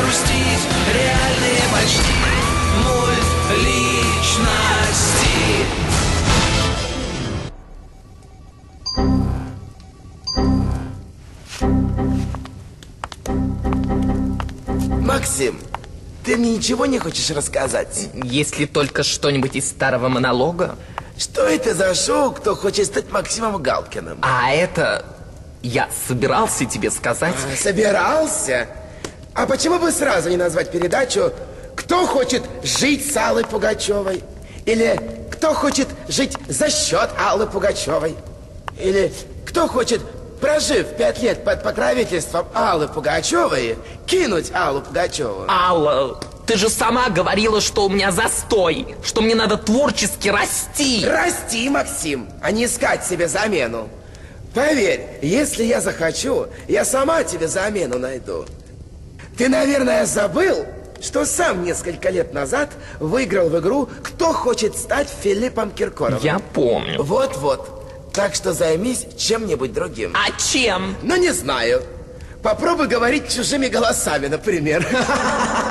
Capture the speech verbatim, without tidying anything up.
запустить реальные почти мульт-личности. Максим, ты мне ничего не хочешь рассказать? Если только что-нибудь из старого монолога. Что это за шоу «Кто хочет стать Максимом Галкиным»? А это... Я собирался тебе сказать. А, собирался? А почему бы сразу не назвать передачу «Кто хочет жить с Аллой Пугачевой»? Или «Кто хочет жить за счет Аллы Пугачевой»? Или «Кто хочет, прожив пять лет под покровительством Аллы Пугачевой, кинуть Аллу Пугачеву»? Алла, ты же сама говорила, что у меня застой, что мне надо творчески расти. Расти, Максим, а не искать себе замену. Поверь, если я захочу, я сама тебе замену найду. Ты, наверное, забыл, что сам несколько лет назад выиграл в игру «Кто хочет стать Филиппом Киркоровым». Я помню. Вот-вот. Так что займись чем-нибудь другим. А чем? Ну, не знаю. Попробуй говорить чужими голосами, например.